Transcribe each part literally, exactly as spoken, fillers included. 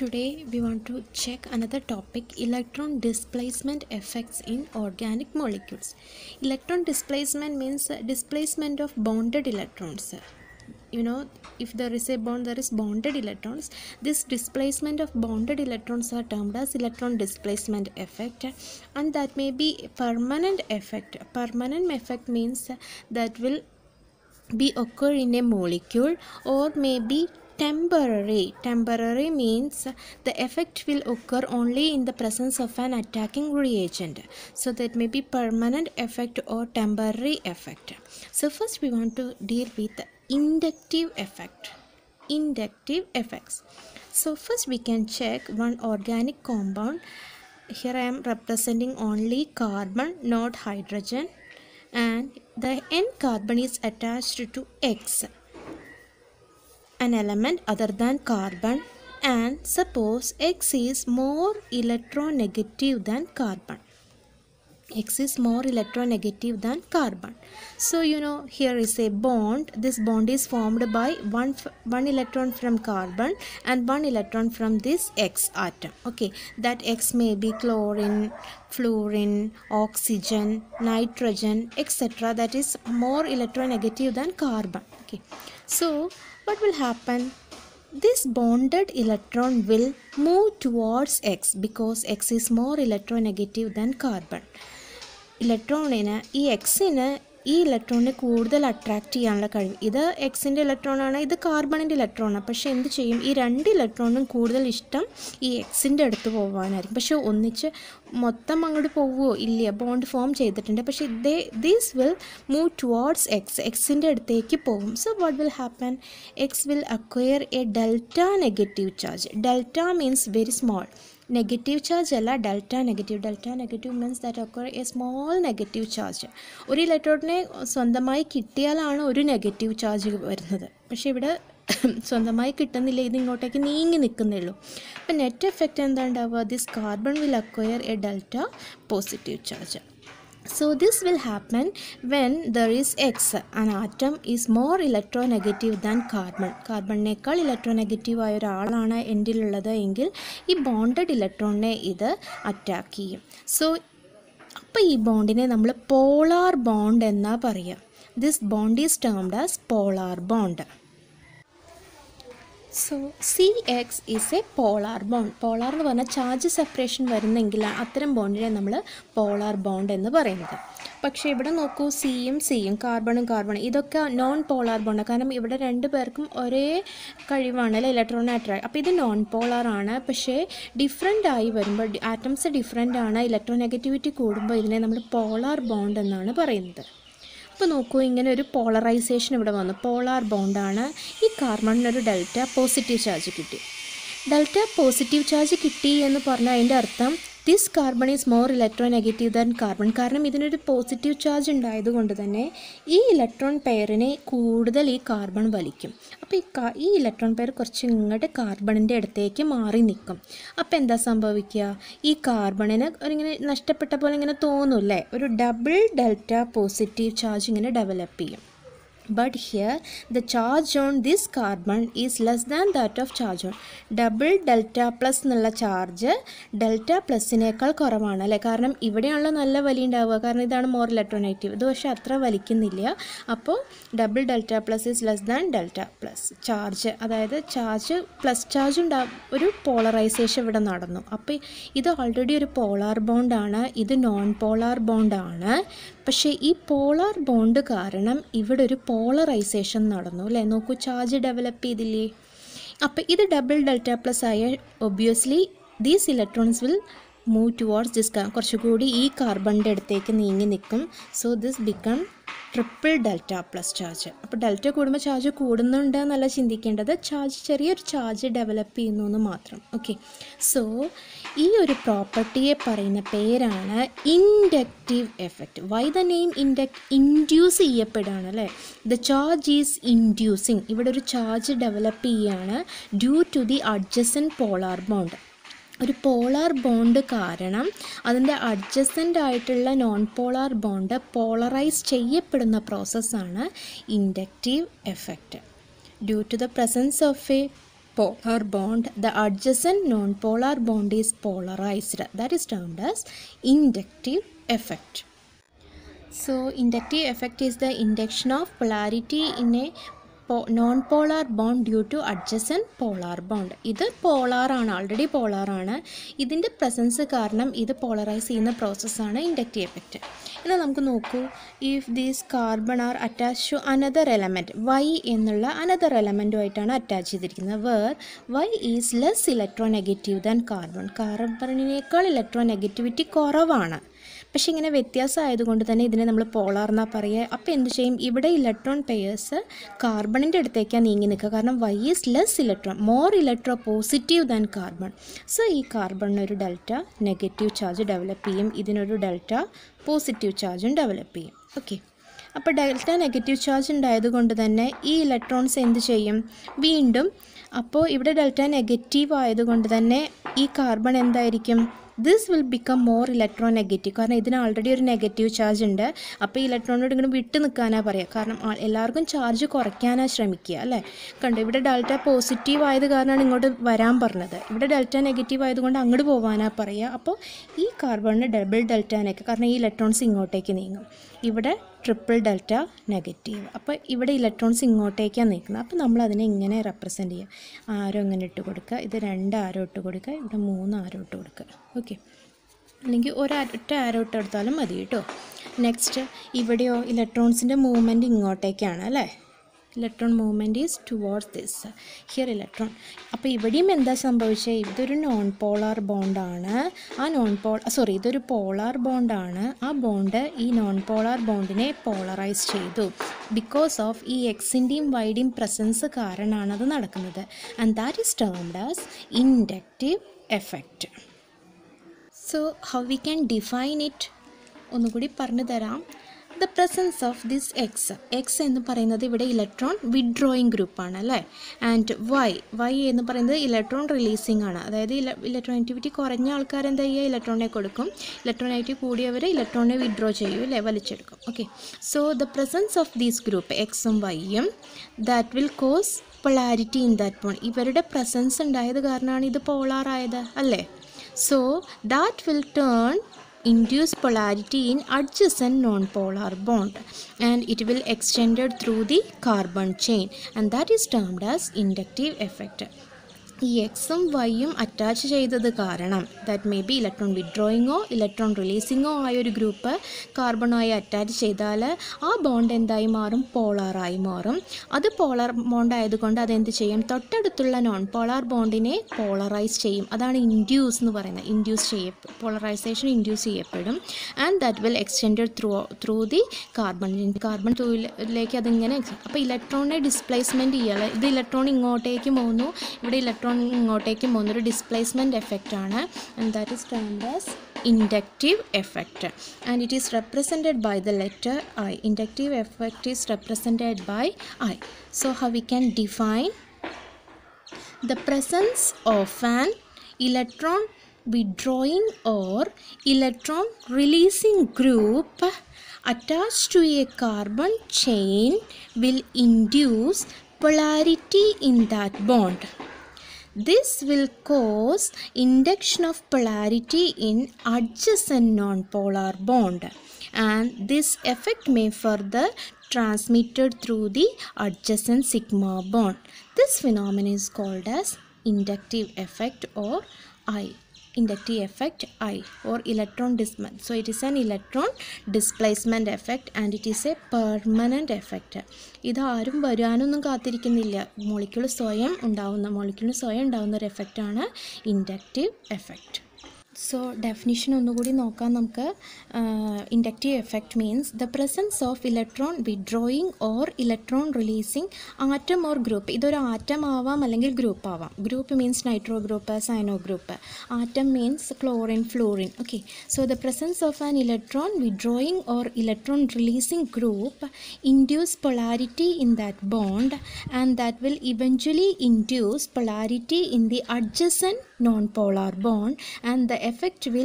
today we want to check another topic, electron displacement effects in organic molecules. Electron displacement means uh, displacement of bonded electrons. You know, if there is a bond, there is bonded electrons. This displacement of bonded electrons are termed as electron displacement effect, and that may be permanent effect. Permanent effect means that will be occur in a molecule, or maybe temporary. Temporary means the effect will occur only in the presence of an attacking reagent. So that may be permanent effect or temporary effect. So first we want to deal with the inductive effect. Inductive effects. So first we can check one organic compound. Here I am representing only carbon, not hydrogen, and the N carbon is attached to X, an element other than carbon, and suppose X is more electronegative than carbon. X is more electronegative than carbon. So you know, here is a bond. This bond is formed by one one electron from carbon and one electron from this X atom. Okay, that X may be chlorine, fluorine, oxygen, nitrogen, et cetera. That is more electronegative than carbon. Okay, so what will happen? This bonded electron will move towards X because X is more electronegative than carbon. ഇലക്ട്രോണിന് ഈ എക്സിന് ഈ ഇലക്ട്രോണിനെ കൂടുതൽ attract ചെയ്യാനുള്ള കഴിവ്. ഇത് എക്സിൻ്റെ ഇലക്ട്രോണാണ്, ഇത് കാർബണിൻ്റെ ഇലക്ട്രോണാണ്. പക്ഷേ എന്ത് ചെയ്യും? ഈ രണ്ട് ഇലക്ട്രോണും കൂടുതൽ ഇഷ്ടം ഈ എക്സിൻ്റെ അടുത്ത് പോകാനായിരിക്കും. പക്ഷേ ഒന്നിച്ച് മൊത്തം അങ്ങോട്ട് പോവുമോ? ഇല്ല, ബോണ്ട് ഫോം ചെയ്തിട്ടുണ്ട്. പക്ഷേ ദേ these will move towards X, എക്സിൻ്റെ അടുത്തേക്ക് പോകും. So what will happen? X will acquire a delta negative charge. Delta means very small. Negative charge അല്ല, delta negative. Delta negative means that occur a small negative charge. ഒരു ഇലക്ട്രോണിനെ സ്വന്തമായി കിട്ടിയാലാണ് ഒരു negative charge വരുന്നത്. പക്ഷേ ഇവിടെ സ്വന്തമായി കിട്ടുന്നില്ല, ഇത് ഇങ്ങോട്ടേക്ക് നീങ്ങി നിൽക്കുന്നേ ഉള്ളൂ. അപ്പം നെറ്റ് എഫക്റ്റ് എന്താ ഉണ്ടാവുക? This carbon will acquire a delta positive charge. So this will happen when there is X. An atom is more electronegative than carbon. കാർബണിനേക്കാൾ ഇലക്ട്രോനെഗറ്റീവ് ആയ ഒരാളാണ് എൻഡിലുള്ളത് എങ്കിൽ ഈ ബോണ്ടഡ് ഇലക്ട്രോണിനെ ഇത് അറ്റാക്ക് ചെയ്യും. സോ അപ്പോൾ ഈ ബോണ്ടിനെ നമ്മൾ പോളാർ ബോണ്ട് എന്നാ പറയുക. This bond is termed as polar bond. So C X is a polar bond. Polar എന്ന് പറഞ്ഞാൽ ചാർജ് സെപ്പറേഷൻ വരുന്നെങ്കിൽ അത്തരം ബോണ്ടിനെ നമ്മൾ പോളാർ ബോണ്ട് എന്ന് പറയുന്നത്. പക്ഷേ ഇവിടെ നോക്കൂ, സിയും സിയും കാർബണും കാർബണും ഇതൊക്കെ നോൺ പോളാർ ബോണ്ടാണ്. കാരണം ഇവിടെ രണ്ട് പേർക്കും ഒരേ കഴിവാണ് അല്ലെ, ഇലക്ട്രോണിനെ അട്രാക്ട്. അപ്പോൾ ഇത് നോൺ പോളാർ ആണ്. പക്ഷേ ഡിഫറെൻ്റ് ആയി വരുമ്പോൾ, ആറ്റംസ് ഡിഫറെൻ്റ് ആണ്, ഇലക്ട്രോനെഗറ്റിവിറ്റി കൂടുമ്പോൾ ഇതിനെ നമ്മൾ പോളാർ ബോണ്ട് എന്നാണ് പറയുന്നത്. അപ്പോൾ നോക്കൂ, ഇങ്ങനെ ഒരു പോളറൈസേഷൻ ഇവിടെ വന്നു. പോളാർ ബോണ്ടാണ്. ഈ കാർബണിനൊരു ഡെൽറ്റ പോസിറ്റീവ് ചാർജ് കിട്ടി. ഡെൽറ്റ പോസിറ്റീവ് ചാർജ് കിട്ടി എന്ന് പറഞ്ഞാൽ അതിൻ്റെ അർത്ഥം this carbon is more electronegative than carbon. കാരണം ഇതിനൊരു പോസിറ്റീവ് ചാർജ് ഉണ്ടായതുകൊണ്ട് തന്നെ ഈ ഇലക്ട്രോൺ പെയറിനെ കൂടുതൽ ഈ കാർബൺ വലിക്കും. അപ്പോൾ ഈ കാ ഈ ഇലക്ട്രോൺ പെയർ കുറച്ച് ഇങ്ങോട്ട് കാർബണിൻ്റെ അടുത്തേക്ക് മാറി നിൽക്കും. അപ്പോൾ എന്താ സംഭവിക്കുക? ഈ കാർബണിന് ഒരിങ്ങനെ നഷ്ടപ്പെട്ട പോലെ ഇങ്ങനെ തോന്നൂല്ലേ, ഒരു ഡബിൾ ഡെൽറ്റ പോസിറ്റീവ് ചാർജ് ഇങ്ങനെ ഡെവലപ്പ് ചെയ്യും. But here the charge on this carbon is less than that of charge on double delta plus എന്നുള്ള ചാർജ് ഡെൽറ്റ പ്ലസിനേക്കാൾ കുറവാണ് അല്ലേ. കാരണം ഇവിടെയാണല്ലോ നല്ല വലിയ ഉണ്ടാവുക, കാരണം ഇതാണ് മോർ ഇലക്ട്രോനെഗറ്റീവ്. ഇത് പക്ഷേ അത്ര വലിക്കുന്നില്ല. അപ്പോൾ double delta plus is less than delta plus charge, അതായത് ചാർജ് പ്ലസ് ചാർജ് ഉണ്ടാവും. ഒരു പോളറൈസേഷൻ ഇവിടെ നടന്നു. അപ്പോൾ ഇത് ഓൾറെഡി ഒരു പോളാർ ബോണ്ടാണ്, ഇത് നോൺ പോളാർ ബോണ്ടാണ്. പക്ഷേ ഈ പോളാർ ബോണ്ട് കാരണം ഇവിടെ ഒരു പോളറൈസേഷൻ നടന്നു അല്ലേ. നോക്കൂ, ചാർജ് ഡെവലപ്പ് ചെയ്തില്ലേ. അപ്പോൾ ഇത് ഡബിൾ ഡെൽറ്റ പ്ലസ് ആയ obviously these electrons will move towards this. കുറച്ചുകൂടി ഈ കാർബണിൻ്റെ അടുത്തേക്ക് നീങ്ങി നിൽക്കും. So this become triple delta plus charge. അപ്പോൾ ഡെൽറ്റ കൂടുമ്പോൾ ചാർജ് കൂടുന്നുണ്ട് എന്നല്ല ചിന്തിക്കേണ്ടത്, ചാർജ് ചെറിയൊരു ചാർജ് ഡെവലപ്പ് ചെയ്യുന്നു എന്ന് മാത്രം. ഓക്കെ, സോ ഈ ഒരു പ്രോപ്പർട്ടിയെ പറയുന്ന പേരാണ് inductive effect. Why the name induct? Induce ചെയ്യപ്പെടുകയാണ് അല്ലേ. The charge is inducing. ഇവിടെ ഒരു ചാർജ് ഡെവലപ്പ് ചെയ്യുകയാണ് due to the adjacent polar bond. ഒരു പോളാർ ബോണ്ട് കാരണം അതിൻ്റെ അഡ്ജസൻ്റ് ആയിട്ടുള്ള നോൺ പോളാർ ബോണ്ട് പോളറൈസ് ചെയ്യപ്പെടുന്ന പ്രോസസ്സാണ് inductive effect. Due to the presence of a polar bond, the adjacent non-polar bond is polarized. That is termed as inductive effect. So inductive effect is the induction of polarity in a non-polar bond due to adjacent polar bond. ഇത് polar ആണ്, already polar ആണ്. ഇതിൻ്റെ presence കാരണം ഇത് polarise ചെയ്യുന്ന പ്രോസസ്സാണ് inductive effect. എന്നാൽ നമുക്ക് നോക്കൂ, if these carbon are attach to another element, Y എന്നുള്ള അനദർ എലമെൻറ്റുമായിട്ടാണ് അറ്റാച്ച് ചെയ്തിരിക്കുന്നത്. Where Y is less electronegative than carbon, കാർബണിനേക്കാൾ ഇലക്ട്രോ നെഗറ്റിവിറ്റി കുറവാണ്. പക്ഷേ ഇങ്ങനെ വ്യത്യാസമായതുകൊണ്ട് തന്നെ ഇതിനെ നമ്മൾ പോളാർ എന്നാണ് പറയുക. അപ്പോൾ എന്ത് ചെയ്യും, ഇവിടെ ഇലക്ട്രോൺ പെയേഴ്സ് കാർബണിൻ്റെ അടുത്തേക്കാണ് നീങ്ങി നിൽക്കുക. കാരണം Y is less electron, more electropositive than carbon. So ഈ കാർബണിനൊരു ഡെൽറ്റ നെഗറ്റീവ് ചാർജ് ഡെവലപ്പ് ചെയ്യും, ഇതിനൊരു ഡെൽറ്റ പോസിറ്റീവ് ചാർജും ഡെവലപ്പ് ചെയ്യും. ഓക്കെ, അപ്പോൾ ഡെൽറ്റ നെഗറ്റീവ് ചാർജ് ഉണ്ടായതുകൊണ്ട് തന്നെ ഈ ഇലക്ട്രോൺസ് എന്ത് ചെയ്യും, വീണ്ടും അപ്പോൾ ഇവിടെ ഡെൽറ്റ നെഗറ്റീവ് ആയതുകൊണ്ട് തന്നെ ഈ കാർബൺ എന്തായിരിക്കും, this will become more electro negative. കാരണം ഇതിന് ഓൾറെഡി ഒരു നെഗറ്റീവ് ചാർജ് ഉണ്ട്. അപ്പോൾ ഈ ഇലക്ട്രോണിനോട് ഇങ്ങനെ വിട്ട് നിൽക്കാനാണ് പറയുക. കാരണം എല്ലാവർക്കും ചാർജ് കുറയ്ക്കാനാണ് ശ്രമിക്കുക അല്ലേ. കണ്ടു, ഇവിടെ ഡെൽറ്റ പോസിറ്റീവ് ആയത് കാരണമാണ് ഇങ്ങോട്ട് വരാൻ പറഞ്ഞത്. ഇവിടെ ഡെൽറ്റ നെഗറ്റീവ് ആയതുകൊണ്ട് അങ്ങോട്ട് പോകാനാണ് പറയുക. അപ്പോൾ ഈ കാർബണിന് ഡബിൾ ഡെൽറ്റ നെഗറ്റീവ്, കാരണം ഈ ഇലക്ട്രോൺസ് ഇങ്ങോട്ടേക്ക് നീങ്ങും. ഇവിടെ ട്രിപ്പിൾ ഡെൽറ്റ നെഗറ്റീവ്. അപ്പോൾ ഇവിടെ ഇലക്ട്രോൺസ് ഇങ്ങോട്ടേക്കാണ് നീക്കുന്നത്. അപ്പോൾ നമ്മളതിനെ ഇങ്ങനെ റെപ്രസെൻറ്റ് ചെയ്യുക. ആരോ ഇങ്ങനെ ഇട്ട് കൊടുക്കുക, ഇത് രണ്ട് ആരോ ഇട്ട് കൊടുക്കുക, ഇവിടെ മൂന്ന് ആരോ ഇട്ട് കൊടുക്കുക. ഓക്കെ, അല്ലെങ്കിൽ ഒരൊറ്റ ആരോ ഇട്ട് എടുത്താലും മതി കേട്ടോ. നെക്സ്റ്റ് ഇവിടെയോ ഇലക്ട്രോൺസിൻ്റെ മൂവ്മെൻറ്റ് ഇങ്ങോട്ടേക്കാണ് അല്ലേ. Electron movement is towards this here electron. അപ്പോൾ ഇവിടെയും എന്താ സംഭവിച്ചത്, ഇതൊരു നോൺ പോളാർ ബോണ്ടാണ്. ആ നോൺ പോൾ സോറി ഇതൊരു പോളാർ ബോണ്ടാണ്. ആ ബോണ്ട് ഈ നോൺ പോളാർ ബോണ്ടിനെ പോളറൈസ് ചെയ്തു. ബിക്കോസ് ഓഫ് ഈ എക്സിൻ്റെയും വൈയുടെയും പ്രസൻസ് കാരണമാണ് അത് നടക്കുന്നത്. And that is termed as inductive effect. So how we can define it ഒന്നുകൂടി പറഞ്ഞു തരാം. The presence of this X, X എന്ന് പറയുന്നത് ഇവിടെ ഇലക്ട്രോൺ വിഡ്രോയിങ് ഗ്രൂപ്പാണ് അല്ലേ. ആൻഡ് വൈ, വൈ എന്ന് പറയുന്നത് ഇലക്ട്രോൺ റിലീസിങ് ആണ്. അതായത് ഇല ഇലക്ട്രോണെറ്റിവിറ്റി കുറഞ്ഞ ആൾക്കാർ എന്താ ചെയ്യുക, ഇലക്ട്രോണിനെ കൊടുക്കും. ഇലക്ട്രോണെറ്റിവിറ്റി കൂടിയവർ ഇലക്ട്രോണിനെ വിഡ്രോ ചെയ്യും അല്ലേ, വലിച്ചെടുക്കും. Okay, so the presence of these group എക്സും വൈയും that will cause polarity in that bond. ഇവരുടെ പ്രസൻസ് ഉണ്ടായത് കാരണമാണ് ഇത് പോളാറായത് അല്ലേ. So that will turn induce polarity in adjacent non-polar bond and it will extended through the carbon chain and that is termed as inductive effect. ഈ എക്സും വൈയും attach ചെയ്തത് കാരണം ദാറ്റ് മേ ബി ഇലക്ട്രോൺ വിഡ്രോയിങ്ങോ ഇലക്ട്രോൺ റിലീസിങ്ങോ ആയൊരു group കാർബണുമായി attach ചെയ്താൽ ആ bond എന്തായി മാറും, പോളാറായി മാറും. അത് പോളാർ ബോണ്ട് ആയതുകൊണ്ട് അതെന്ത് ചെയ്യും, തൊട്ടടുത്തുള്ള നോൺ പോളാർ ബോണ്ടിനെ പോളറൈസ് ചെയ്യും. അതാണ് ഇൻഡ്യൂസ് എന്ന് പറയുന്നത്. ഇൻഡ്യൂസ് ചെയ്യപ്പെടും, പോളറൈസേഷൻ ഇൻഡ്യൂസ് ചെയ്യപ്പെടും. And that will extended through through the carbon carbon ത്രൂയിലേക്ക് അതിങ്ങനെ. അപ്പോൾ ഇലക്ട്രോണിനെ ഡിസ്പ്ലേസ്മെൻറ്റ് ചെയ്യുക. ഇത് ഇലക്ട്രോൺ ഇങ്ങോട്ടേക്ക് പോകുന്നു, ഇവിടെ ഇലക്ട്രോൺ ഇങ്ങോട്ടേക്ക് പോകുന്നൊരു ഡിസ്പ്ലേസ്മെൻറ്റ് എഫക്റ്റ് ആണ്. And that is termed as inductive effect and it is represented by the letter I. Inductive effect is represented by I. So how we can define the presence of an electron withdrawing or electron releasing group attached to a carbon chain will induce polarity in that bond. This will cause induction of polarity in adjacent non-polar bond and this effect may further transmitted through the adjacent sigma bond. This phenomenon is called as inductive effect or I. Inductive effect I or electron displacement. So it is an electron displacement effect and it is a permanent effect. ഇത് ആരും വരാനൊന്നും കാത്തിരിക്കുന്നില്ല, molecule സ്വയം ഉണ്ടാവുന്ന മോളിക്യൂളിന് സ്വയം ഉണ്ടാവുന്ന ഒരു എഫക്റ്റാണ് inductive effect. So definition ഒന്നുകൂടി നോക്കാം നമുക്ക്. Inductive effect means the presence of electron withdrawing or electron releasing atom or group. ഇതൊരു ആറ്റം ആവാം അല്ലെങ്കിൽ ഗ്രൂപ്പ് ആവാം. Group means nitro group, cyano group. Atom means chlorine, fluorine. Okay, so the presence of an electron withdrawing or electron releasing group induce polarity in that bond and that will eventually induce polarity in the adjacent non-polar bond and the effect will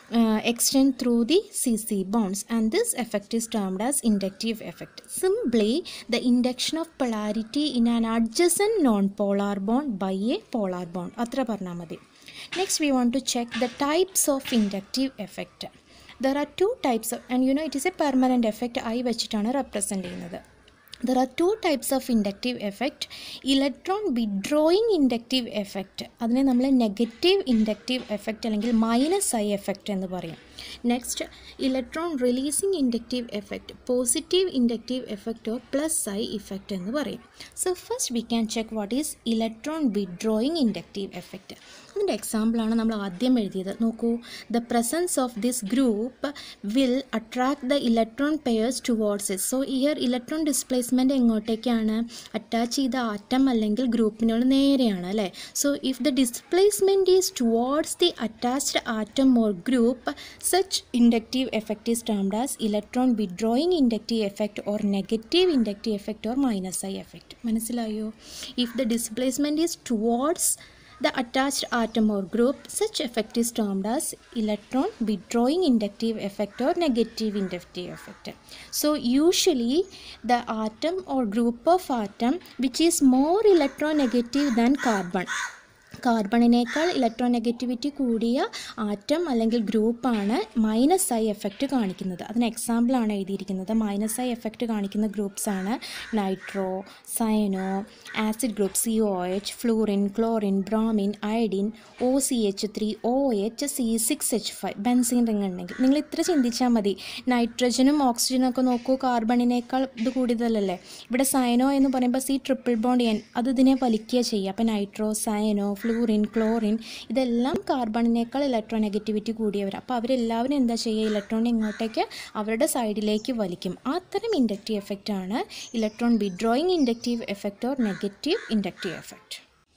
uh, extend through the C C bonds, and this effect is termed as inductive effect. Simply the induction of polarity in an adjacent non-polar bond by a polar bond. Atra parna madi. Next we want to check the types of inductive effect. There are two types of, and you know it is a permanent effect. I vechitana represent cheyyunnathu. There are two types of inductive effect. Electron withdrawing inductive effect, അതിനെ നമ്മൾ negative inductive effect അല്ലെങ്കിൽ minus I effect എന്ന് പറയും. Next electron releasing inductive effect, positive inductive effect or plus I effect എന്ന് പറയും. So first we can check what is electron withdrawing inductive effect. അതിൻ്റെ എക്സാമ്പിളാണ് നമ്മൾ ആദ്യം എഴുതിയത്. നോക്കൂ, the presence of this group will attract the electron pairs towards it. So here electron displacement എങ്ങോട്ടേക്കാണ്? Attach ചെയ്ത ആറ്റം അല്ലെങ്കിൽ ഗ്രൂപ്പിനോട് നേരെയാണ് അല്ലേ. So if the displacement is towards the attached atom or group, such inductive effect is termed as electron withdrawing inductive effect or negative inductive effect or minus I effect. മനസ്സിലായോ? If the displacement is towards the attached atom or group, such effect is termed as electron withdrawing inductive effect or negative inductive effect. So usually the atom or group of atom which is more electronegative than carbon, കാർബണിനേക്കാൾ electronegativity കൂടിയ atom അല്ലെങ്കിൽ ഗ്രൂപ്പാണ് minus I effect കാണിക്കുന്നത്. അതിന് എക്സാമ്പിളാണ് എഴുതിയിരിക്കുന്നത്. Minus I effect കാണിക്കുന്ന ഗ്രൂപ്പ്സാണ് nitro, cyano, acid group C O H, fluorine, chlorine, bromine, iodine, O C H three, O H, C six H five, benzene ring ഉണ്ടെങ്കിൽ നിങ്ങൾ ഇത്ര ചിന്തിച്ചാൽ മതി. നൈട്രജനും ഓക്സിജനും ഒക്കെ നോക്കൂ, കാർബണിനേക്കാൾ ഇത് കൂടുതലല്ലേ. ഇവിടെ സയനോ എന്ന് പറയുമ്പോൾ സി ട്രിപ്പിൾ ബോണ്ട് എൻ, അത് ഇതിനെ വലിക്കുക ചെയ്യുക. അപ്പോൾ നൈട്രോ, സയനോ, ഫ്ലൂറിൻ, ക്ലോറിൻ ഇതെല്ലാം കാർബണിനേക്കാൾ ഇലക്ട്രോനെഗറ്റിവിറ്റി കൂടിയവർ. അപ്പോൾ അവരെല്ലാവരും എന്താ ചെയ്യുക? ഇലക്ട്രോൺ ഇങ്ങോട്ടേക്ക് അവരുടെ സൈഡിലേക്ക് വലിക്കും. അത്തരം ഇൻഡക്റ്റീവ് എഫക്റ്റ് ആണ് electron withdrawing inductive effect or negative inductive effect.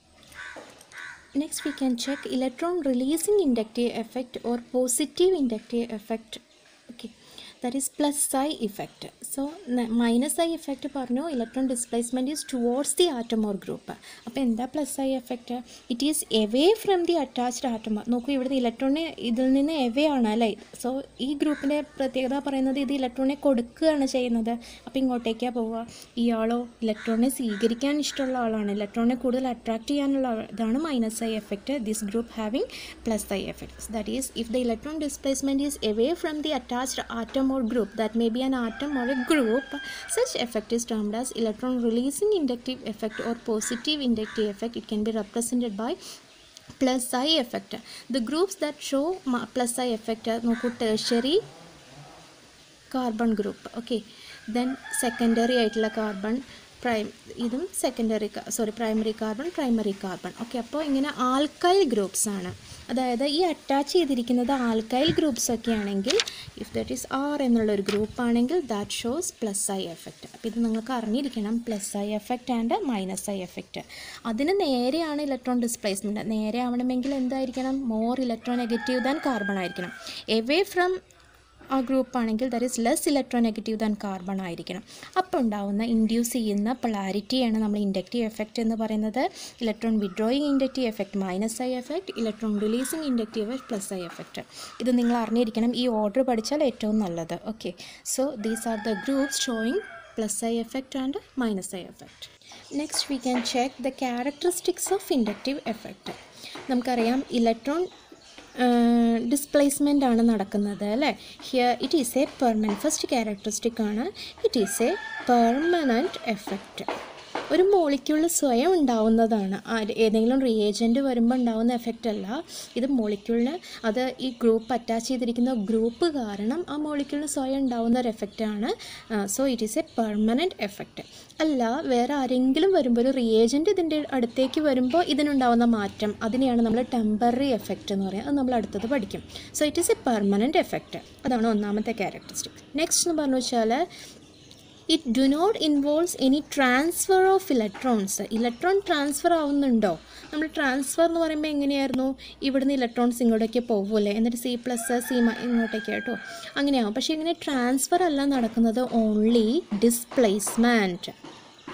Next we can check electron releasing inductive effect or positive inductive effect. Okay, that is plus psi effect. So minus psi effect പറഞ്ഞു, electron displacement is towards the atom or group. അപ്പോൾ എന്താ plus I effect? It is away from the attached atom. നോക്കൂ, ഇവിടുത്തെ ഇലക്ട്രോണിനെ ഇതിൽ നിന്ന് away ആണ് അല്ലേ. സോ ഈ ഗ്രൂപ്പിൻ്റെ പ്രത്യേകത പറയുന്നത് ഇത് ഇലക്ട്രോണിനെ കൊടുക്കുകയാണ് ചെയ്യുന്നത്. അപ്പോൾ ഇങ്ങോട്ടേക്കാണ് പോവുക. ഇയാളോ ഇലക്ട്രോണിനെ സ്വീകരിക്കാൻ ഇഷ്ടമുള്ള ആളാണ്, ഇലക്ട്രോണിനെ കൂടുതൽ അട്രാക്റ്റ് ചെയ്യാനുള്ള ഇതാണ് minus I effect. This group having plus I effect. That is if the electron displacement is away from the attached atom or group, that may be an atom or a group, such effect is termed as electron releasing inductive effect or positive inductive effect. It can be represented by plus I effect. The groups that show plus I effect are noku tertiary carbon group, okay, then secondary aitla carbon, prime ഇതും secondary sorry primary carbon, primary carbon. Okay, അപ്പോൾ ഇങ്ങനെ alkyl groups ആണ്. അതായത് ഈ attach ചെയ്തിരിക്കുന്നത് alkyl groups ഒക്കെ ആണെങ്കിൽ, if that is R എന്നുള്ളൊരു ഗ്രൂപ്പ് ആണെങ്കിൽ that shows plus I effect. അപ്പോൾ ഇത് നിങ്ങൾക്ക് അറിഞ്ഞിരിക്കണം, plus I effect and minus I effect. അതിന് നേരെയാണ് ഇലക്ട്രോൺ ഡിസ്പ്ലേസ്മെൻറ്റ്. നേരെ ആവണമെങ്കിൽ എന്തായിരിക്കണം? More electro negative than carbon ആയിരിക്കണം. എവേ ഫ്രം ആ ഗ്രൂപ്പ് ആണെങ്കിൽ that is less electronegative than carbon ആയിരിക്കണം. അപ്പോൾ ഉണ്ടാവുന്ന ഇൻഡ്യൂസ് ചെയ്യുന്ന പൊളാരിറ്റിയാണ് നമ്മൾ ഇൻഡക്റ്റീവ് എഫക്റ്റ് എന്ന് പറയുന്നത്. Electron withdrawing inductive effect minus I effect, electron releasing inductive effect plus I effect. ഇത് നിങ്ങൾ അറിഞ്ഞിരിക്കണം. ഈ ഓർഡർ പഠിച്ചാൽ ഏറ്റവും നല്ലത്. Okay, so these are the groups showing plus I effect and minus I effect. Next we can check the characteristics of inductive effect. നമുക്കറിയാം electron displacement ആണ് നടക്കുന്നത് അല്ലേ. Here it is a permanent, first characteristic ആണ്, it is a permanent effect. ഒരു മോളിക്യൂളിൽ സ്വയം ഉണ്ടാവുന്നതാണ്. ഏതെങ്കിലും reagent വരുമ്പോൾ ഉണ്ടാവുന്ന എഫക്റ്റ് അല്ല. ഇത് മോളിക്യൂളിന്, അത് ഈ ഗ്രൂപ്പ് അറ്റാച്ച് ചെയ്തിരിക്കുന്ന ഗ്രൂപ്പ് കാരണം ആ മോളിക്യൂളിന് സ്വയം ഉണ്ടാവുന്ന ഒരു എഫക്റ്റാണ്. So it is a permanent effect. അല്ല, വേറെ ആരെങ്കിലും വരുമ്പോൾ, ഒരു റിയേജൻറ്റ് ഇതിൻ്റെ അടുത്തേക്ക് വരുമ്പോൾ ഇതിനുണ്ടാവുന്ന മാറ്റം, അതിനെയാണ് നമ്മൾ ടെമ്പററി എഫക്റ്റ് എന്ന് പറയുക. അത് നമ്മൾ അടുത്തത് പഠിക്കും. So it is a permanent effect. അതാണ് ഒന്നാമത്തെ ക്യാരക്ടറിസ്റ്റിക്. നെക്സ്റ്റ് എന്ന് പറഞ്ഞു വെച്ചാൽ it do not involves any transfer of electrons. Electron transfer ആവുന്നുണ്ടോ? നമ്മൾ ട്രാൻസ്ഫർ എന്ന് പറയുമ്പോൾ എങ്ങനെയായിരുന്നു? ഇവിടുന്ന് ഇലക്ട്രോൺസ് ഇങ്ങോട്ടേക്ക് പോകൂല്ലേ, എന്നിട്ട് സി പ്ലസ് സി ഇങ്ങോട്ടേക്ക് കേട്ടോ, അങ്ങനെയാവും. പക്ഷേ ഇങ്ങനെ ട്രാൻസ്ഫർ അല്ല നടക്കുന്നത്, ഓൺലി ഡിസ്പ്ലേസ്മെൻറ്റ്.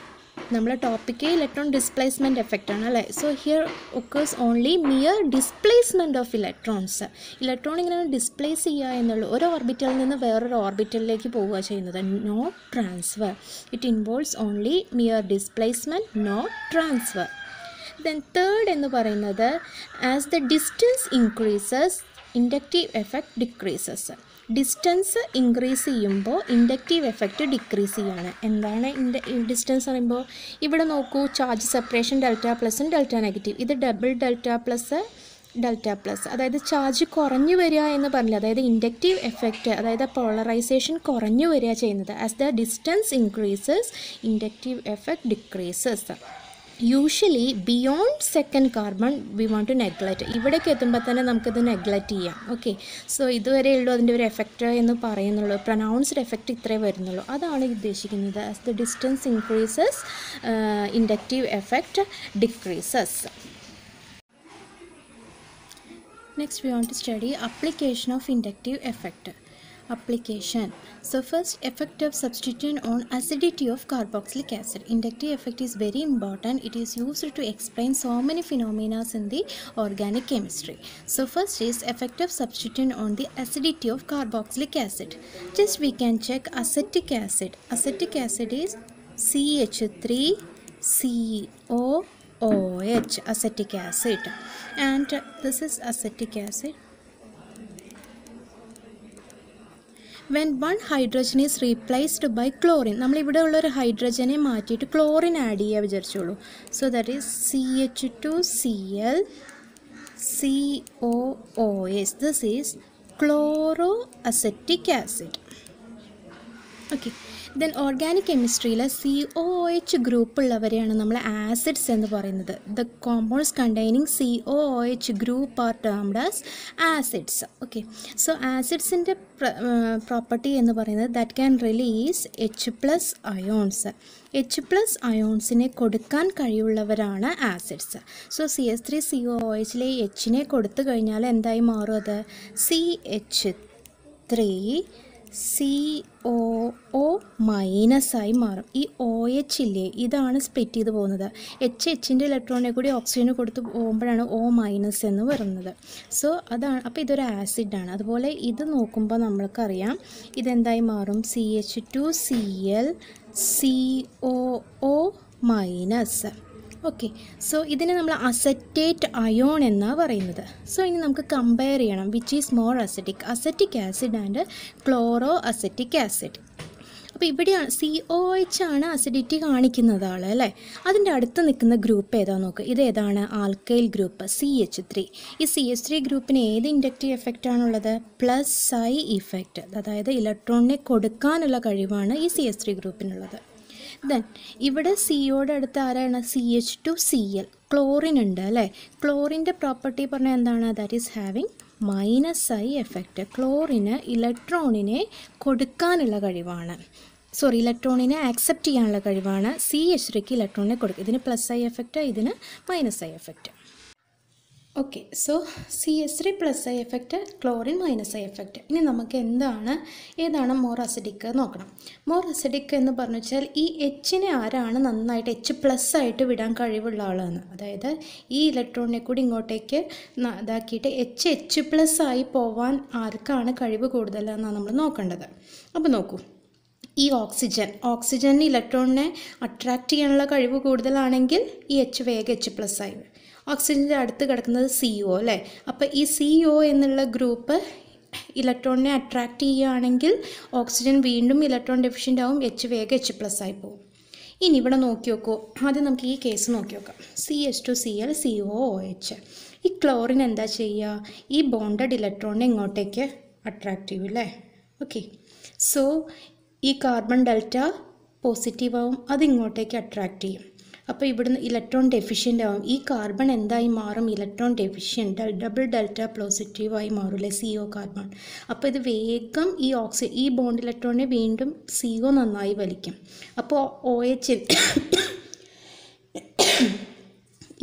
നമ്മളെ ടോപ്പിക്ക് ഇലക്ട്രോൺ ഡിസ്പ്ലേസ്മെൻറ്റ് എഫക്റ്റ് ആണ് അല്ലേ. So here occurs only mere displacement of electrons. Electron ഇങ്ങനെ ഡിസ്പ്ലേസ് ചെയ്യുക എന്നുള്ളൂ, ഒരു ഓർബിറ്റലിൽ നിന്ന് വേറൊരു ഓർബിറ്റലിലേക്ക് പോവുക ചെയ്യുന്നത്. Not transfer. It involves only mere displacement, not transfer. Then third എന്ന് പറയുന്നത് as the distance increases inductive effect decreases. Distance increase ചെയ്യുമ്പോൾ ഇൻഡക്റ്റീവ് എഫക്റ്റ് ഡിക്രീസ് ചെയ്യാണ്. എന്താണ് ഇൻഡ ഡിസ്റ്റൻസ് പറയുമ്പോൾ ഇവിടെ നോക്കൂ, ചാർജ് സെപ്പറേഷൻ ഡെൽറ്റ പ്ലസും ഡെൽറ്റ നെഗറ്റീവ്, ഇത് double delta plus delta plus, അതായത് ചാർജ് കുറഞ്ഞു വരിക എന്ന് പറഞ്ഞില്ല, അതായത് ഇൻഡക്റ്റീവ് എഫക്റ്റ്, അതായത് പോളറൈസേഷൻ കുറഞ്ഞു വരിക ചെയ്യുന്നത്. As the distance increases inductive effect decreases. Usually beyond second carbon we want to neglect. ഇവിടേക്ക് എത്തുമ്പോൾ തന്നെ നമുക്കിത് നെഗ്ലക്റ്റ് ചെയ്യാം. ഓക്കെ, സോ ഇതുവരെ ഉള്ളൂ അതിൻ്റെ ഒരു എഫക്റ്റ് എന്ന് പറയുന്നുള്ളൂ. പ്രൊനൗൺസ്ഡ് എഫക്റ്റ് ഇത്രേ വരുന്നുള്ളൂ, അതാണ് ഉദ്ദേശിക്കുന്നത്. As the distance increases inductive effect decreases. Next we want to study application of inductive effect. Application. So first, effect of substitution on acidity of carboxylic acid. Inductive effect is very important. It is used to explain so many phenomena in the organic chemistry. So first is effect of substitution on the acidity of carboxylic acid. Just we can check acetic acid. Acetic acid is C H three C O O H, acetic acid, and this is acetic acid. When one hydrogen is replaced by chlorine, നമ്മൾ ഇവിടെ ഉള്ള ഒരു ഹൈഡ്രജനെ മാറ്റിയിട്ട് chlorine add ചെയ്യുക വിചാരിച്ചോളൂ. So that is C H two C L C O O S. This is chloroacetic acid. Okay, then organic കെമിസ്ട്രിയിൽ C O O H group ഉള്ളവരെയാണ് നമ്മൾ ആസിഡ്സ് എന്ന് പറയുന്നത്. The compounds containing C O O H group are termed as acids. Okay, so ആസിഡ്സിൻ്റെ property എന്ന് പറയുന്നത് that can release H plus ions. H plus അയോൺസിനെ കൊടുക്കാൻ കഴിവുള്ളവരാണ് acids. So C S three C O O എച്ചിലെ എച്ചിനെ കൊടുത്തു കഴിഞ്ഞാൽ എന്തായി മാറും? അത് C H three C O O മൈനസായി മാറും. ഈ ഒ എച്ച് ഇല്ലേ, ഇതാണ് സ്പ്ലിറ്റ് ചെയ്ത് പോകുന്നത്. എച്ച് എച്ചിൻ്റെ ഇലക്ട്രോണിനെ കൂടി ഓക്സിജന് കൊടുത്ത് പോകുമ്പോഴാണ് ഒ മൈനസ് എന്ന് വരുന്നത്. സോ അതാണ്, അപ്പോൾ ഇതൊരു ആസിഡാണ്. അതുപോലെ ഇത് നോക്കുമ്പോൾ നമ്മൾക്കറിയാം ഇതെന്തായി മാറും? C H two C L C O O minus. Okay, so ഇതിനെ നമ്മൾ അസറ്റേറ്റ് അയോൺ എന്നാണ് പറയുന്നത്. സോ ഇനി നമുക്ക് കമ്പയർ ചെയ്യണം which is more acetic, acetic acid and chloro acetic acid. അപ്പോൾ ഇവിടെയാണ് സി ഒ എച്ച് ആണ് അസിഡിറ്റി കാണിക്കുന്നത് ആൾ അല്ലേ. അതിൻ്റെ അടുത്ത് നിൽക്കുന്ന ഗ്രൂപ്പ് ഏതാ നോക്ക്. ഇത് ഏതാണ്? Alkyl group C H three. ഈ സി എച്ച് ത്രീ ഗ്രൂപ്പിന് ഏത് ഇൻഡക്റ്റീവ് എഫക്റ്റ് ആണുള്ളത്? പ്ലസ് ഐ ഇഫക്റ്റ്, അതായത് ഇലക്ട്രോണിനെ കൊടുക്കാനുള്ള കഴിവാണ് ഈ സി എച്ച് ത്രീ ഗ്രൂപ്പിനുള്ളത്. ദെൻ ഇവിടെ സിയോടെ അടുത്ത് ആരാണ്? C H two C L, chlorine ഉണ്ട് അല്ലേ. ക്ലോറിൻ്റെ പ്രോപ്പർട്ടി പറഞ്ഞാൽ എന്താണ്? That is having minus I effect. ക്ലോറിന് ഇലക്ട്രോണിനെ കൊടുക്കാനുള്ള കഴിവാണ്, സോറി ഇലക്ട്രോണിനെ ആക്സെപ്റ്റ് ചെയ്യാനുള്ള കഴിവാണ്. സി എച്ച് ത്രീക്ക് ഇലക്ട്രോണിനെ കൊടുക്കുക. ഇതിന് പ്ലസ് ഐ എഫക്റ്റ്, ഇതിന് minus I effect. Okay, so C S three plus I effect, chlorine minus I effect. ഇനി നമുക്ക് എന്താണ് ഏതാണ് മോർ അസിഡിക് നോക്കണം. മോർ അസിഡിക് എന്ന് പറഞ്ഞു വെച്ചാൽ ഈ എച്ചിനെ ആരാണ് നന്നായിട്ട് എച്ച് പ്ലസ് ആയിട്ട് വിടാൻ കഴിവുള്ള ആളാണ്. അതായത് ഈ ഇലക്ട്രോണിനെ കൂടി ഇങ്ങോട്ടേക്ക് ഇതാക്കിയിട്ട് എച്ച് എച്ച് പ്ലസ് ആയി പോവാൻ ആർക്കാണ് കഴിവ് കൂടുതലെന്നാണ് നമ്മൾ നോക്കേണ്ടത്. അപ്പോൾ നോക്കൂ, ഈ ഓക്സിജൻ ഓക്സിജന് ഇലക്ട്രോണിനെ അട്രാക്റ്റ് ചെയ്യാനുള്ള കഴിവ് കൂടുതലാണെങ്കിൽ ഈ എച്ച് വേഗം എച്ച് പ്ലസ് ആയി. ഓക്സിജൻ്റെ അടുത്ത് കിടക്കുന്നത് സി ഒ അല്ലേ. അപ്പോൾ ഈ സി ഒ എന്നുള്ള ഗ്രൂപ്പ് ഇലക്ട്രോണിനെ അട്രാക്റ്റ് ചെയ്യുകയാണെങ്കിൽ ഓക്സിജൻ വീണ്ടും ഇലക്ട്രോൺ ഡെഫിഷ്യൻ്റ് ആവും, എച്ച് വേഗം എച്ച് പ്ലസ് ആയി പോകും. ഇനി ഇവിടെ നോക്കി നോക്കൂ, ആദ്യം നമുക്ക് ഈ കേസ് നോക്കി നോക്കാം. C H two C L C O O H. ഈ ക്ലോറിൻ എന്താ ചെയ്യുക? ഈ ബോണ്ടഡ് ഇലക്ട്രോണിനെ ഇങ്ങോട്ടേക്ക് അട്രാക്റ്റ് ചെയ്യും അല്ലേ. ഓക്കെ, സോ ഈ കാർബൺ ഡെൽറ്റ പോസിറ്റീവ് ആവും, അത് ഇങ്ങോട്ടേക്ക് അട്രാക്റ്റ് ചെയ്യും. അപ്പോൾ ഇവിടുന്ന് ഇലക്ട്രോൺ ഡെഫിഷ്യൻ്റ് ആവും. ഈ കാർബൺ എന്തായി മാറും? ഇലക്ട്രോൺ ഡെഫിഷ്യൻ്റ്, ഡബിൾ ഡെൽറ്റ പോസിറ്റീവായി മാറില്ലേ സി ഒ കാർബൺ. അപ്പോൾ ഇത് വേഗം ഈ ഓക്സി ഈ ബോണ്ട് ഇലക്ട്രോണിനെ വീണ്ടും സി ഒ നന്നായി വലിക്കും. അപ്പോൾ ഒ എച്ച് ഈ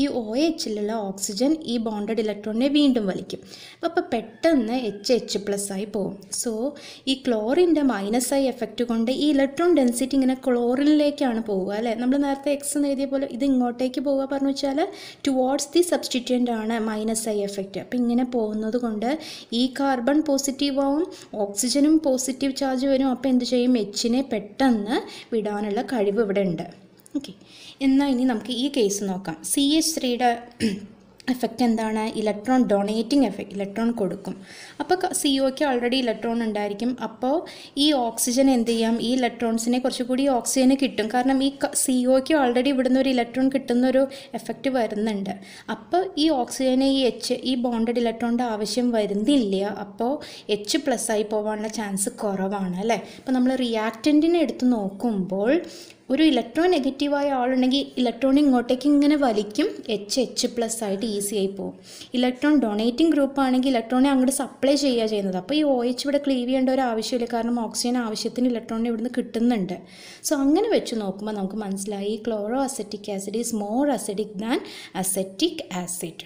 ഈ ഒ എച്ചിലുള്ള ഓക്സിജൻ ഈ ബോണ്ടഡ് ഇലക്ട്രോണിനെ വീണ്ടും വലിക്കും. അപ്പോൾ പെട്ടെന്ന് എച്ച് എച്ച് പ്ലസ് ആയി പോകും. സോ ഈ ക്ലോറിൻ്റെ മൈനസ് ഐ എഫക്റ്റ് കൊണ്ട് ഈ ഇലക്ട്രോൺ ഡെൻസിറ്റി ഇങ്ങനെ ക്ലോറിനിലേക്കാണ് പോവുക അല്ലേ. നമ്മൾ നേരത്തെ എക്സ് എന്ന് എഴുതിയ പോലെ ഇത് ഇങ്ങോട്ടേക്ക് പോവുക പറഞ്ഞു വെച്ചാൽ ടുവേർഡ്സ് ദി സബ്സ്റ്റിറ്റ്യൂൻ്റ് ആണ് മൈനസ് ഐ എഫക്റ്റ്. അപ്പോൾ ഇങ്ങനെ പോകുന്നത് കൊണ്ട് ഈ കാർബൺ പോസിറ്റീവ് ആവും, ഓക്സിജനും പോസിറ്റീവ് ചാർജ് വരും. അപ്പോൾ എന്ത് ചെയ്യും, എച്ചിനെ പെട്ടെന്ന് വിടാനുള്ള കഴിവ് ഇവിടെ ഉണ്ട്. ഓക്കെ, എന്നാൽ ഇനി നമുക്ക് ഈ കേസ് നോക്കാം. സി എച്ച് ത്രീയുടെ എഫക്റ്റ് എന്താണ്? ഇലക്ട്രോൺ ഡൊണേറ്റിംഗ് എഫക്റ്റ്, ഇലക്ട്രോൺ കൊടുക്കും. അപ്പോൾ സി ഒക്ക് ഓൾറെഡി ഇലക്ട്രോൺ ഉണ്ടായിരിക്കും. അപ്പോൾ ഈ ഓക്സിജൻ എന്ത് ചെയ്യാം, ഈ ഇലക്ട്രോൺസിനെ കുറച്ചുകൂടി ഓക്സിജന് കിട്ടും. കാരണം ഈ സി ഒക്ക് ഓൾറെഡി ഇവിടുന്ന് ഒരു ഇലക്ട്രോൺ കിട്ടുന്നൊരു എഫക്റ്റ് വരുന്നുണ്ട്. അപ്പോൾ ഈ ഓക്സിജന് ഈ എച്ച് ഈ ബോണ്ടഡ് ഇലക്ട്രോണിൻ്റെ ആവശ്യം വരുന്നില്ല. അപ്പോൾ എച്ച് പ്ലസ് ആയി പോകാനുള്ള ചാൻസ് കുറവാണ് അല്ലേ. അപ്പോൾ നമ്മൾ റിയാക്റ്റൻറ്റിനെ എടുത്ത് നോക്കുമ്പോൾ ഒരു ഇലക്ട്രോൺ നെഗറ്റീവായ ആളുണ്ടെങ്കിൽ ഇലക്ട്രോൺ ഇങ്ങോട്ടേക്ക് ഇങ്ങനെ വലിക്കും, എച്ച് എച്ച് പ്ലസ് ആയിട്ട് ഈസി ആയി പോകും. ഇലക്ട്രോൺ ഡൊണേറ്റിംഗ് ഗ്രൂപ്പ് ആണെങ്കിൽ ഇലക്ട്രോണെ അങ്ങോട്ട് സപ്ലൈ ചെയ്യുക ചെയ്യുന്നത്. അപ്പോൾ ഈ ഒ എച്ച് ഇവിടെ ക്ലീവ് ചെയ്യേണ്ട ഒരു ആവശ്യമില്ല, കാരണം ഓക്സിജൻ ആവശ്യത്തിന് ഇലക്ട്രോണിനെ ഇവിടുന്ന് കിട്ടുന്നുണ്ട്. സോ അങ്ങനെ വെച്ച് നോക്കുമ്പോൾ നമുക്ക് മനസ്സിലായി chloro acetic acid is more acidic than acetic acid.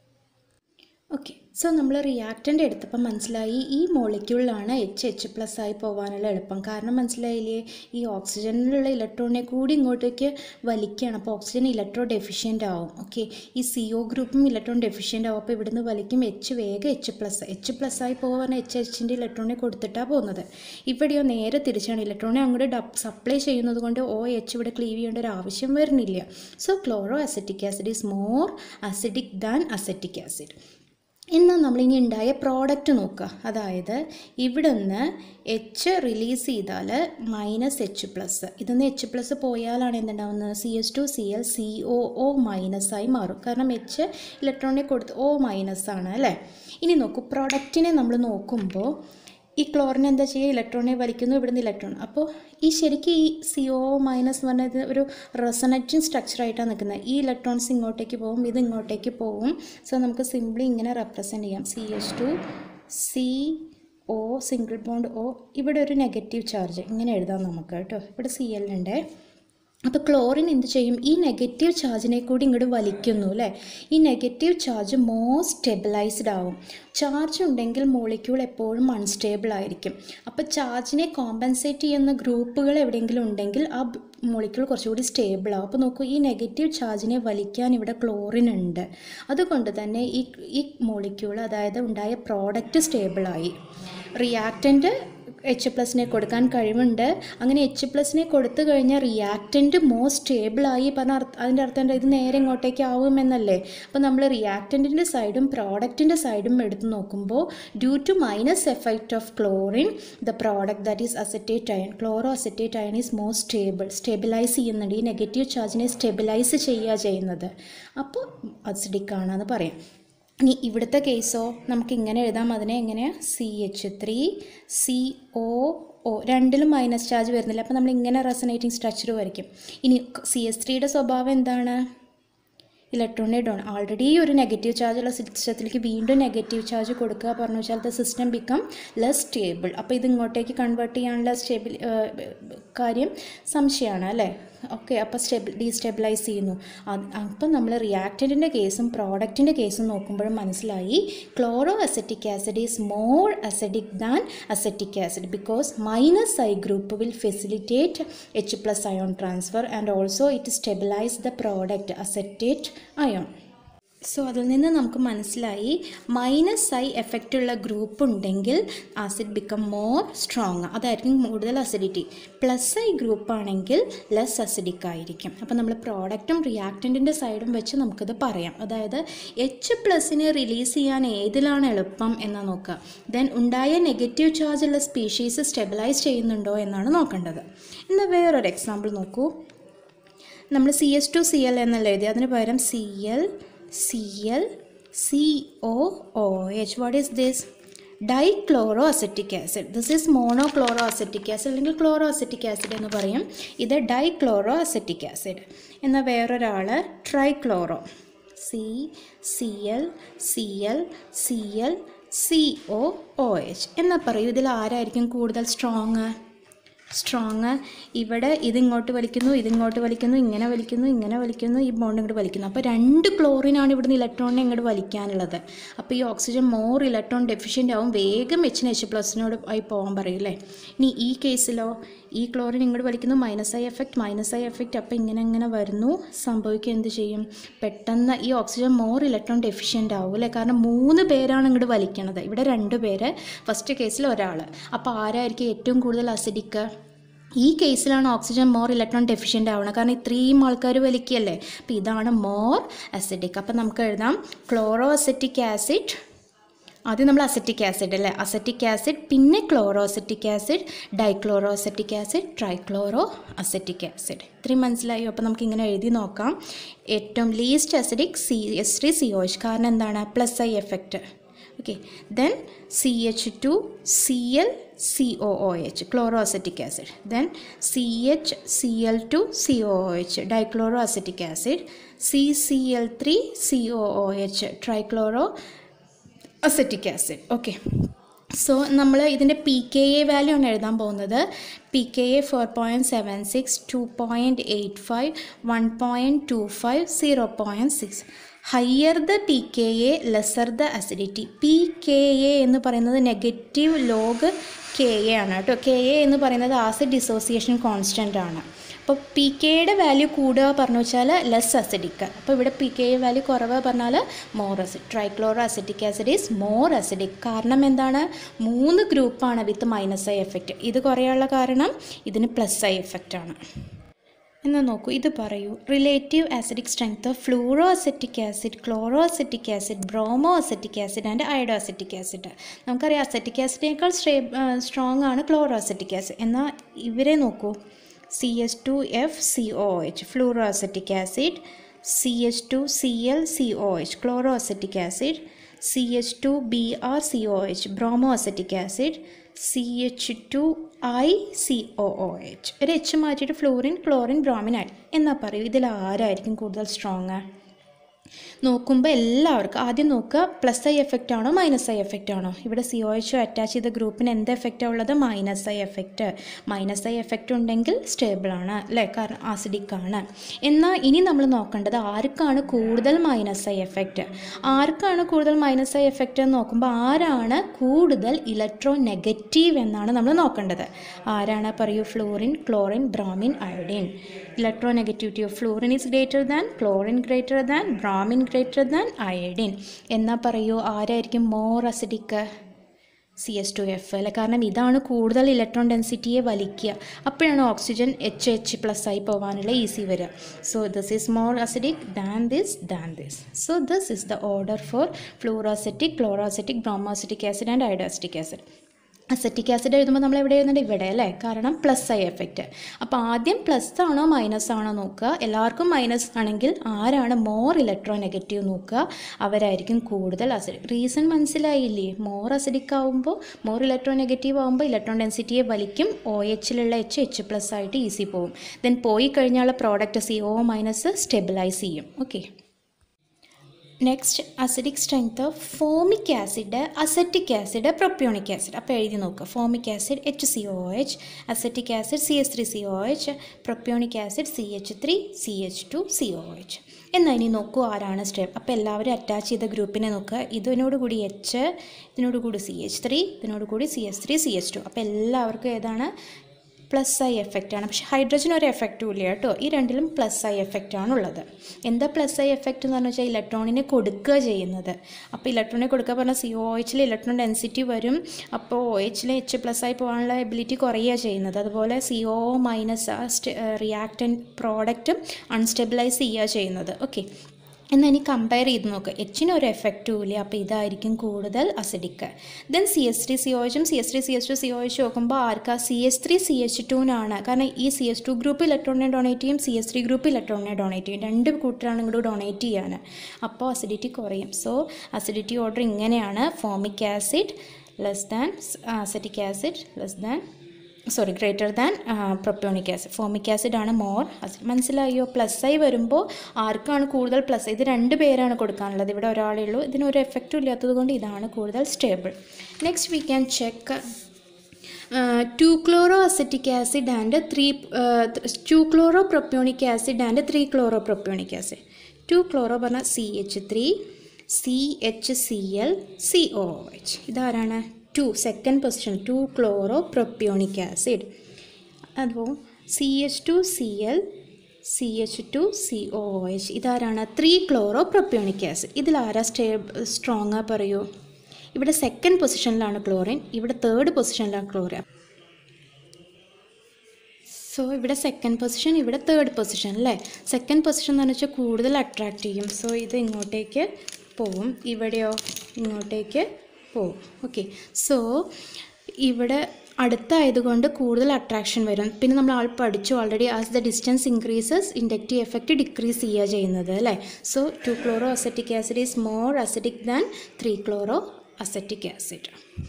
Okay, so നമ്മൾ റിയാക്റ്റൻ്റ് എടുത്തപ്പോൾ മനസ്സിലായി ഈ മോളിക്യൂളിലാണ് എച്ച് എച്ച് പ്ലസ് ആയി പോകാനുള്ള എളുപ്പം. കാരണം മനസ്സിലായില്ലേ, ഈ ഓക്സിജനിലുള്ള ഇലക്ട്രോണിനെ കൂടി ഇങ്ങോട്ടേക്ക് വലിക്കുകയാണ്. അപ്പോൾ ഓക്സിജൻ ഇലക്ട്രോ ഡെഫിഷ്യൻ്റ് ആവും. ഓക്കെ, ഈ സി ഒ ഗ്രൂപ്പും ഇലക്ട്രോൺ ഡെഫിഷ്യൻ്റ് ആവും. അപ്പോൾ ഇവിടുന്ന് വലിക്കും, എച്ച് വേഗം എച്ച് പ്ലസ് എച്ച് പ്ലസ് ആയി പോകാൻ എച്ച് എച്ചിൻ്റെ ഇലക്ട്രോണിനെ കൊടുത്തിട്ടാണ് പോകുന്നത്. ഇവിടെയോ നേരെ തിരിച്ചാണ്, ഇലക്ട്രോണെ അങ്ങോട്ട് ഡബ് സപ്ലൈ ചെയ്യുന്നത് കൊണ്ട് ഒ എച്ച് ഇവിടെ ക്ലീവ് ചെയ്യേണ്ട ഒരു ആവശ്യം വരുന്നില്ല. So chloro acetic acid is more acidic than acetic acid. എന്നാൽ നമ്മളിനി ഉണ്ടായ പ്രോഡക്റ്റ് നോക്കുക. അതായത് ഇവിടെ നിന്ന് എച്ച് റിലീസ് ചെയ്താൽ മൈനസ് എച്ച് പ്ലസ്, ഇതിന്ന് എച്ച് പ്ലസ് പോയാലാണ് എന്തുണ്ടാവുന്നത്, C H two C L C O O minus ആയി മാറും. കാരണം എച്ച് ഇലക്ട്രോണിനെ കൊടുത്ത് ഒ മൈനസ് ആണ് അല്ലേ. ഇനി നോക്കൂ, പ്രോഡക്റ്റിനെ നമ്മൾ നോക്കുമ്പോൾ ഈ ക്ലോറിൻ എന്താ ചെയ്യുക, ഇലക്ട്രോണിനെ വലിക്കുന്നു, ഇവിടുന്ന് ഇലക്ട്രോൺ. അപ്പോൾ ഈ ശരിക്കും ഈ സി ഒ മൈനസ് എന്ന് പറഞ്ഞത് ഒരു റെസൊണേറ്റിംഗ് സ്ട്രക്ചറായിട്ടാണ് നിൽക്കുന്നത്. ഈ ഇലക്ട്രോൺസ് ഇങ്ങോട്ടേക്ക് പോകും, ഇത് ഇങ്ങോട്ടേക്ക് പോകും. സോ നമുക്ക് സിംപ്ലി ഇങ്ങനെ റെപ്രസെൻറ്റ് ചെയ്യാം, C H two C O single bond O, ഇവിടെ ഒരു നെഗറ്റീവ് ചാർജ് ഇങ്ങനെ എഴുതാം നമുക്ക് കേട്ടോ. ഇവിടെ സി എൽ ഉണ്ട്. അപ്പോൾ ക്ലോറിൻ എന്ത് ചെയ്യും, ഈ നെഗറ്റീവ് ചാർജിനെ കൂടി ഇങ്ങോട്ട് വലിക്കുന്നു അല്ലേ. ഈ നെഗറ്റീവ് ചാർജ് മോർ സ്റ്റെബിലൈസ്ഡ് ആവും. ചാർജ് ഉണ്ടെങ്കിൽ മോളിക്യൂൾ എപ്പോഴും അൺസ്റ്റേബിൾ ആയിരിക്കും. അപ്പോൾ ചാർജിനെ കോമ്പൻസേറ്റ് ചെയ്യുന്ന ഗ്രൂപ്പുകൾ എവിടെയെങ്കിലും ഉണ്ടെങ്കിൽ ആ മോളിക്യൂൾ കുറച്ചുകൂടി സ്റ്റേബിൾ ആവും. അപ്പോൾ നോക്കൂ, ഈ നെഗറ്റീവ് ചാർജിനെ വലിക്കാൻ ഇവിടെ ക്ലോറിൻ ഉണ്ട്. അതുകൊണ്ട് തന്നെ ഈ ഈ മോളിക്യൂൾ, അതായത് ഉണ്ടായ പ്രോഡക്റ്റ് സ്റ്റേബിളായി. റിയാക്റ്റൻ്റ് എച്ച് പ്ലസിനെ കൊടുക്കാൻ കഴിവുണ്ട്. അങ്ങനെ എച്ച് പ്ലസിനെ കൊടുത്തു കഴിഞ്ഞാൽ റിയാക്റ്റൻറ്റ് മോർ സ്റ്റേബിളായി പറഞ്ഞാൽ അർത്ഥം, അതിൻ്റെ അർത്ഥം എന്താ, ഇത് നേരെ ഇങ്ങോട്ടേക്ക് ആവുമെന്നല്ലേ. അപ്പോൾ നമ്മൾ റിയാക്റ്റൻറ്റിൻ്റെ സൈഡും പ്രോഡക്റ്റിൻ്റെ സൈഡും എടുത്ത് നോക്കുമ്പോൾ due to minus effect of chlorine the product that is acetate ion, chloro acetate ion is more stable, stabilize ചെയ്യുന്നുണ്ട്. ഈ നെഗറ്റീവ് ചാർജിനെ സ്റ്റെബിലൈസ് ചെയ്യുക ചെയ്യുന്നത്. അപ്പോൾ അസിഡിക് ആണെന്ന് പറയാം. ഇനി ഇവിടുത്തെ കേസോ നമുക്ക് ഇങ്ങനെ എഴുതാം, അതിനെ എങ്ങനെയാണ്, C H three C O O, രണ്ടിലും മൈനസ് ചാർജ് വരുന്നില്ല. അപ്പോൾ നമ്മൾ ഇങ്ങനെ റെസൊനേറ്റിംഗ് സ്ട്രക്ചർ വരയ്ക്കും. ഇനി സി എച്ച് ത്രീയുടെ സ്വഭാവം എന്താണ്, ഇലക്ട്രോണിനെ ഡോൺ, ഓൾറെഡി ഒരു നെഗറ്റീവ് ചാർജുള്ള സിസ്റ്റത്തിലേക്ക് വീണ്ടും നെഗറ്റീവ് ചാർജ് കൊടുക്കുക പറഞ്ഞു വെച്ചാൽ the system become less stable. അപ്പോൾ ഇത് ഇങ്ങോട്ടേക്ക് കൺവേർട്ട് ചെയ്യാനുള്ള സ്റ്റേബിൾ കാര്യം സംശയമാണ് അല്ലേ. ഓക്കെ, അപ്പോൾ സ്റ്റെബി ഡീസ്റ്റെബിലൈസ് ചെയ്യുന്നു. അപ്പം നമ്മൾ റിയാക്റ്റൻറ്റിൻ്റെ കേസും പ്രോഡക്റ്റിൻ്റെ കേസും നോക്കുമ്പോഴും മനസ്സിലായി chloro acetic acid is more acidic than acetic acid because minus I group will facilitate H plus ion transfer and also it stabilize the product acetate ion. So അതിൽ നിന്ന് നമുക്ക് മനസ്സിലായി മൈനസ് ഐ എഫക്റ്റുള്ള ഗ്രൂപ്പ് ഉണ്ടെങ്കിൽ acid become more strong, അതായിരിക്കും കൂടുതൽ acidity. Plus I group ആണെങ്കിൽ less acidic ആയിരിക്കും. അപ്പോൾ നമ്മൾ പ്രോഡക്റ്റും റിയാക്റ്റൻറ്റിൻ്റെ സൈഡും വെച്ച് നമുക്കത് പറയാം. അതായത് എച്ച് പ്ലസിനെ റിലീസ് ചെയ്യാൻ ഏതിലാണ് എളുപ്പം എന്നാണ് നോക്കുക. ദെൻ ഉണ്ടായ നെഗറ്റീവ് ചാർജുള്ള സ്പീഷീസ് സ്റ്റെബിലൈസ് ചെയ്യുന്നുണ്ടോ എന്നാണ് നോക്കേണ്ടത്. എന്നാൽ വേറൊരു എക്സാമ്പിൾ നോക്കൂ. നമ്മൾ C H two C L എന്നല്ല എഴുതി, അതിന് പകരം C L C L C O O H. What is this? Dichloro acetic acid. This is monochloro acetic acid അല്ലെങ്കിൽ ക്ലോറോ അസറ്റിക് ആസിഡ് എന്ന് പറയും. ഇത് ഡൈക്ലോറോ അസറ്റിക് ആസിഡ്. എന്നാൽ വേറൊരാൾ trichloro, C C L C L C L C O O H എന്നാൽ പറയൂ, ഇതിൽ ആരായിരിക്കും കൂടുതൽ സ്ട്രോങ്? സ്ട്രോങ്. ഇവിടെ ഇതിങ്ങോട്ട് വലിക്കുന്നു, ഇതിങ്ങോട്ട് വലിക്കുന്നു, ഇങ്ങനെ വലിക്കുന്നു, ഇങ്ങനെ വലിക്കുന്നു, ഈ ബോണ്ട് ഇങ്ങോട്ട് വലിക്കുന്നു. അപ്പോൾ രണ്ട് ക്ലോറിനാണ് ഇവിടുന്ന് ഇലക്ട്രോണിനെ ഇങ്ങോട്ട് വലിക്കാനുള്ളത്. അപ്പോൾ ഈ ഓക്സിജൻ മോർ ഇലക്ട്രോൺ ഡെഫിഷ്യൻ്റ് ആവും, വേഗം എച്ചിന് എച്ച് പ്ലസിനോട് ആയി പോകാൻ പറയില്ലേ. ഇനി ഈ കേസിലോ ഈ ക്ലോറിൻ ഇങ്ങോട്ട് വലിക്കുന്നു, minus I effect, minus I effect. അപ്പോൾ ഇങ്ങനെ ഇങ്ങനെ വരുന്നു, സംഭവിക്കുക എന്ത് ചെയ്യും, പെട്ടെന്ന് ഈ ഓക്സിജൻ മോർ ഇലക്ട്രോൺ ഡെഫിഷ്യൻ്റ് ആവും അല്ലേ. കാരണം മൂന്ന് പേരാണ് ഇങ്ങോട്ട് വലിക്കണത്, ഇവിടെ രണ്ട് പേര്, ഫസ്റ്റ് കേസിൽ ഒരാൾ. അപ്പോൾ ആരായിരിക്കും ഏറ്റവും കൂടുതൽ അസിഡിക്? ഈ കേസിലാണ് ഓക്സിജൻ മോർ ഇലക്ട്രോൺ ഡെഫിഷ്യൻ്റ് ആവണം, കാരണം ഇത്രയും ആൾക്കാർ വലിക്കുകയല്ലേ. അപ്പോൾ ഇതാണ് മോർ അസിഡിക്. അപ്പോൾ നമുക്ക് എഴുതാം ക്ലോറോ അസറ്റിക് ആസിഡ്. ആദ്യം നമ്മൾ അസറ്റിക് ആസിഡ് അല്ലേ, അസറ്റിക് ആസിഡ്, പിന്നെ chloro acetic acid, dichloro acetic acid, trichloro acetic acid. ഇത്രയും മനസ്സിലായോ? അപ്പോൾ നമുക്ക് ഇങ്ങനെ എഴുതി നോക്കാം. ഏറ്റവും least acidic C S three C O H, കാരണം എന്താണ്, plus I effect. Okay, then C H two C L C O O H, chloro acetic acid. Then C H C L two C O O H, dichloro acetic acid. C C L three C O O H, trichloro acetic acid. Okay, so നമ്മൾ ഇതിൻ്റെ p K a value ആണ് എഴുതാൻ പോകുന്നത്. P K a four point seven six, two point eight five, one point two five, zero point six. Higher the p K a lesser the acidity. P K a എന്ന് പറയുന്നത് negative log K A ആണ് കേട്ടോ. K a എന്ന് പറയുന്നത് acid dissociation constant ആണ്. അപ്പോൾ P കെയുടെ value കൂടുക പറഞ്ഞു വെച്ചാൽ ലെസ് അസിഡിക്. അപ്പോൾ ഇവിടെ പി കെ വാല്യൂ കുറവ് പറഞ്ഞാൽ more acid. Trichloro acetic acid is more acidic. കാരണം എന്താണ്, മൂന്ന് ഗ്രൂപ്പാണ് വിത്ത് മൈനസ് ഐ എഫക്റ്റ്. ഇത് കുറയാനുള്ള കാരണം ഇതിന് പ്ലസ് ഐ എഫക്റ്റ് ആണ്. എന്നാൽ നോക്കൂ, ഇത് പറയൂ. Relative acidic strength of fluoro acetic acid, chloro acetic acid, bromo acetic acid and iodo acetic acid. നമുക്കറിയാം അസറ്റിക് ആസിഡിനേക്കാൾ സ്ട്രേ സ്ട്രോങ് ആണ് ക്ലോറോ അസറ്റിക് ആസിഡ്. എന്നാൽ ഇവരെ നോക്കൂ, C H two F C O H fluoro acetic acid, C H two C L C O H chloro acetic acid, C H two B R C O H bromo acetic acid, C H two I C O O H. ഒരു H മാറ്റിയിട്ട് fluorine, chlorine, bromine ആയി. എന്നാൽ പറയൂ, ഇതിൽ ആരായിരിക്കും കൂടുതൽ strong? നോക്കുമ്പോൾ എല്ലാവർക്കും ആദ്യം നോക്കുക, പ്ലസ് ഐ എഫക്റ്റ് ആണോ മൈനസ് ഐ എഫക്റ്റ് ആണോ. ഇവിടെ സി ഒ എച്ച് അറ്റാച്ച് ചെയ്ത ഗ്രൂപ്പിന് എന്ത് എഫക്റ്റാണ് ഉള്ളത്? Minus I effect. Minus I effect ഉണ്ടെങ്കിൽ സ്റ്റേബിളാണ് അല്ലേ, കാരണം ആസിഡിക് ആണ്. എന്നാൽ ഇനി നമ്മൾ നോക്കേണ്ടത് ആർക്കാണ് കൂടുതൽ മൈനസ് ഐ എഫക്റ്റ്. ആർക്കാണ് കൂടുതൽ മൈനസ് ഐ എഫക്റ്റ് എന്ന് നോക്കുമ്പോൾ ആരാണ് കൂടുതൽ ഇലക്ട്രോ നെഗറ്റീവ് എന്നാണ് നമ്മൾ നോക്കേണ്ടത്. ആരാണ് പറയൂ? Fluorine, chlorine, bromine, iodine. Electro negativity of fluorine is greater than, chlorine greater than, bromine greater than iodine. എന്നാൽ പറയൂ, ആരായിരിക്കും more acidic? C S two F അല്ലേ, കാരണം ഇതാണ് കൂടുതൽ ഇലക്ട്രോൺ ഡെൻസിറ്റിയെ വലിക്കുക. അപ്പോഴാണ് ഓക്സിജൻ എച്ച് എച്ച് പ്ലസ് ആയി പോകാനുള്ള ഈസി വരിക. So this is more acidic than this than this. So this is the order for fluoro acetic, chloro acetic, bromo acetic acid and iodo acetic acid. Acetic acid എഴുതുമ്പോൾ നമ്മൾ എവിടെ എഴുതുന്നുണ്ട്? ഇവിടെ അല്ലേ, കാരണം പ്ലസ് ഐ എഫക്റ്റ്. അപ്പോൾ ആദ്യം plus ആണോ മൈനസ് ആണോ നോക്കുക. എല്ലാവർക്കും മൈനസ് ആണെങ്കിൽ ആരാണ് മോർ ഇലക്ട്രോ നെഗറ്റീവ് നോക്കുക, അവരായിരിക്കും കൂടുതൽ അസിഡിക്. റീസൺ മനസ്സിലായില്ലേ? മോർ അസിഡിക് ആകുമ്പോൾ, മോർ ഇലക്ട്രോ നെഗറ്റീവ് ആകുമ്പോൾ ഇലക്ട്രോൺ ഡെൻസിറ്റിയെ വലിക്കും. ഒ എച്ചിലുള്ള എച്ച് എച്ച് പ്ലസ് ആയിട്ട് ഈസി പോകും. ദെൻ പോയി കഴിഞ്ഞാൽ product C O minus stabilize ചെയ്യും. Okay, next acidic strength of formic acid, acetic acid, propionic acid. അപ്പോൾ എഴുതി നോക്കുക. Formic acid H C O H, acetic acid C H three C O H, propionic acid C H three C H two C O H. എന്നാൽ ഇനി നോക്കൂ ആരാണ് step. അപ്പോൾ എല്ലാവരും attach ചെയ്ത ഗ്രൂപ്പിനെ നോക്കുക. ഇതിനോട് കൂടി എച്ച്, ഇതിനോട് കൂടി സി എച്ച് ത്രീ, ഇതിനോട് കൂടി C H three C H two. അപ്പോൾ എല്ലാവർക്കും ഏതാണ്? പ്ലസ് ഐ എഫക്റ്റ് ആണ്. പക്ഷേ ഹൈഡ്രജൻ ഒരു എഫക്റ്റും ഇല്ല കേട്ടോ. ഈ രണ്ടിലും പ്ലസ് ഐ എഫക്റ്റ് ആണ് ഉള്ളത്. എന്താ പ്ലസ് ഐ എഫക്റ്റ് എന്ന് പറഞ്ഞു വെച്ചാൽ ഇലക്ട്രോണിനെ കൊടുക്കുക ചെയ്യുന്നത്. അപ്പോൾ ഇലക്ട്രോണിനെ കൊടുക്കുക പറഞ്ഞാൽ സി ഒ എച്ചിൽ ഇലക്ട്രോൺ ഡെൻസിറ്റി വരും. അപ്പോൾ ഒ എച്ചിൽ എച്ച് പ്ലസ് ആയി പോകാനുള്ള എബിലിറ്റി കുറയുക ചെയ്യുന്നത്. അതുപോലെ സി ഒ മൈനസ് ആ റിയാക്റ്റൻ പ്രോഡക്റ്റും അൺസ്റ്റെബിലൈസ് ചെയ്യുക ചെയ്യുന്നത്. ഓക്കെ, എന്നാൽ ഇനി കമ്പയർ ചെയ്ത് നോക്കുക. എച്ചിന് ഒരു എഫക്റ്റും ഇല്ല, അപ്പോൾ ഇതായിരിക്കും കൂടുതൽ acidic. Then C S three C O എച്ചും C S three C H two C O H നോക്കുമ്പോൾ ആർക്കാ? C S three C H ടുവിനാണ്. കാരണം ഈ സി എസ് ടു ഗ്രൂപ്പ് ഇലക്ട്രോണിനെ ഡൊണേറ്റ് ചെയ്യും, സി എസ് ത്രീ ഗ്രൂപ്പ് ഇലക്ട്രോണിനെ ഡൊണേറ്റ് ചെയ്യും. രണ്ട് കൂട്ടരാണ് ഇങ്ങോട്ട് ഡൊണേറ്റ് ചെയ്യാൻ. അപ്പോൾ അസിഡിറ്റി കുറയും. സോ അസിഡിറ്റി ഓർഡർ ഇങ്ങനെയാണ്: formic acid less than, acetic acid less than, sorry greater than propionic acid. Formic acid ആണ് മോർ ആസിഡ്. മനസ്സിലായോ? പ്ലസ് ഐ വരുമ്പോൾ ആർക്കാണ് കൂടുതൽ പ്ലസ്? ഇത് രണ്ട് പേരാണ് കൊടുക്കാനുള്ളത്, ഇവിടെ ഒരാളേ ഉള്ളൂ. ഇതിനൊരു എഫക്റ്റും ഇല്ലാത്തത് കൊണ്ട് ഇതാണ് കൂടുതൽ stable. Next we can check two chloro acetic acid and three two chloro propionic acid and three chloro propionic acid. Two chloro പറഞ്ഞാൽ C H three, C H C L, C O H. ഇതാരാണ്? Two second position two chloro propionic acid. അപ്പോൾ C H two C L, C H two C O H. ഇതാരാണ്? Three chloro propionic acid. ഇതിലാരാ സ്റ്റേ സ്ട്രോങ്ങാ പറയൂ? ഇവിടെ second പൊസിഷനിലാണ് chlorine, ഇവിടെ തേർഡ് പൊസിഷനിലാണ് ക്ലോറിൻ. സോ ഇവിടെ സെക്കൻഡ് പൊസിഷൻ, ഇവിടെ തേർഡ് പൊസിഷൻ അല്ലേ. സെക്കൻഡ് പൊസിഷൻ എന്ന് വെച്ചാൽ കൂടുതൽ അട്രാക്റ്റ് ചെയ്യും. സോ ഇത് ഇങ്ങോട്ടേക്ക് പോവും, ഇവിടെയോ ഇങ്ങോട്ടേക്ക് പോവും. ഓക്കെ, സോ ഇവിടെ അടുത്തായതുകൊണ്ട് കൂടുതൽ അട്രാക്ഷൻ വരും. പിന്നെ നമ്മൾ ആൾ പഠിച്ചു already, as the distance increases inductive effect decrease ചെയ്യുക ചെയ്യുന്നത് അല്ലേ. So two chloro acetic acid is more acidic than three chloro acetic acid.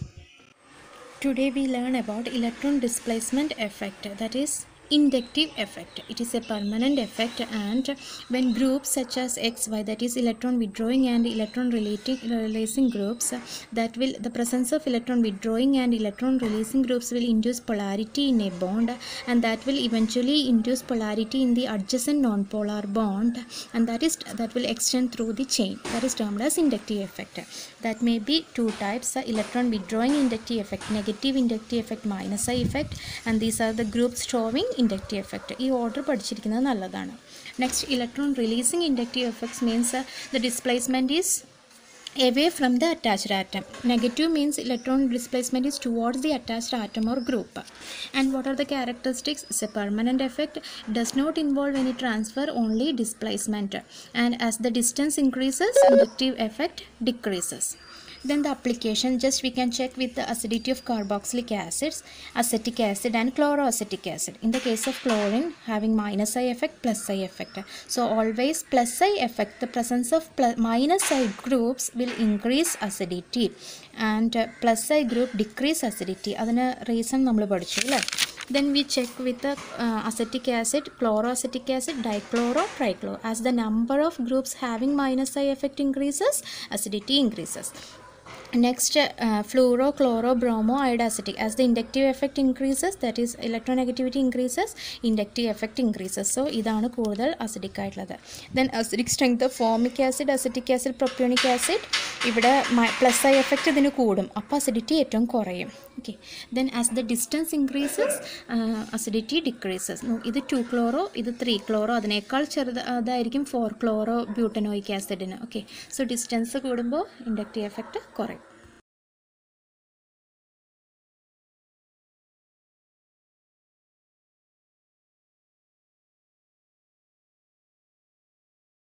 Today we learn about electron displacement effect, that is inductive effect. It is a permanent effect, and when groups such as X Y, that is electron withdrawing and electron relating, releasing groups, that will the presence of electron withdrawing and electron releasing groups will induce polarity in a bond, and that will eventually induce polarity in the adjacent non-polar bond, and that is that will extend through the chain. That is termed as inductive effect. That may be two types: uh, electron withdrawing inductive effect, negative inductive effect, minus I effect, and these are the groups showing inductive effect. ഈ order പഠിച്ചിരിക്കുന്നത് നല്ലതാണ്. Next, electron releasing inductive effects means the displacement is away from the attached atom. Negative means electron displacement is towards the attached atom or group. And what are the characteristics? It's a permanent effect, does not involve any transfer, only displacement. And as the distance increases, inductive effect decreases. Then the application, just we can check with the acidity of carboxylic acids, acetic acid and chloroacetic acid. In the case of chlorine, having minus I effect, plus I effect. So always plus I effect, the presence of plus, minus I groups will increase acidity, and uh, plus I group decrease acidity. Adana reason nammal padichu alle. Then we check with the uh, acetic acid, chloroacetic acid, dichloro, trichloro. As the number of groups having minus I effect increases, acidity increases. Next, uh, fluoro, chloro, bromo, iodacetic. As the inductive effect increases, that is electronegativity increases, inductive effect increases. So ഇതാണ് കൂടുതൽ acidic ആയിട്ടുള്ളത്. Then acidic strength of formic acid, acetic acid, propionic acid. ഇവിടെ plus I effect ഇതിന് കൂടും, അപ്പോൾ acidity ഏറ്റവും കുറയും. Okay, then as the distance increases acidity decreases. ഇത് ടു ക്ലോറോ, ഇത് ത്രീ ക്ലോറോ, അതിനേക്കാൾ ചെറുത് അതായിരിക്കും ഫോർ ക്ലോറോ ബ്യൂട്ടനോയിക് ആസിഡിന്. ഓക്കെ, സോ ഡിസ്റ്റൻസ് കൂടുമ്പോൾ ഇൻഡക്റ്റീവ് എഫക്റ്റ് കുറയും.